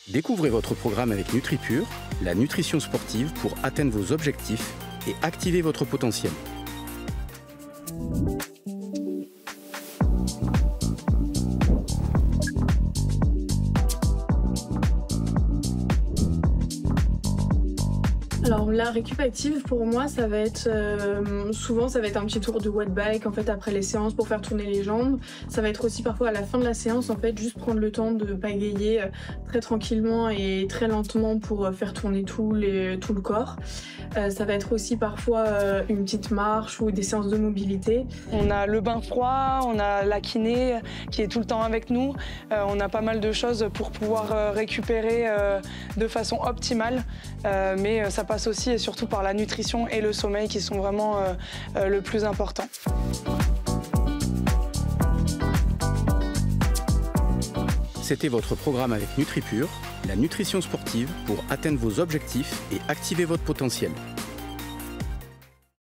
Découvrez votre programme avec NutriPure, la nutrition sportive pour atteindre vos objectifs et activer votre potentiel. Alors la récup active pour moi ça va être souvent ça va être un petit tour de watt bike en fait après les séances pour faire tourner les jambes. Ça va être aussi parfois à la fin de la séance en fait juste prendre le temps de pagayer très tranquillement et très lentement pour faire tourner tout le corps. Ça va être aussi parfois une petite marche ou des séances de mobilité. On a le bain froid, on a la kiné qui est tout le temps avec nous. On a pas mal de choses pour pouvoir récupérer de façon optimale. Mais ça passe aussi et surtout par la nutrition et le sommeil qui sont vraiment le plus important. C'était votre programme avec NutriPure, la nutrition sportive pour atteindre vos objectifs et activer votre potentiel.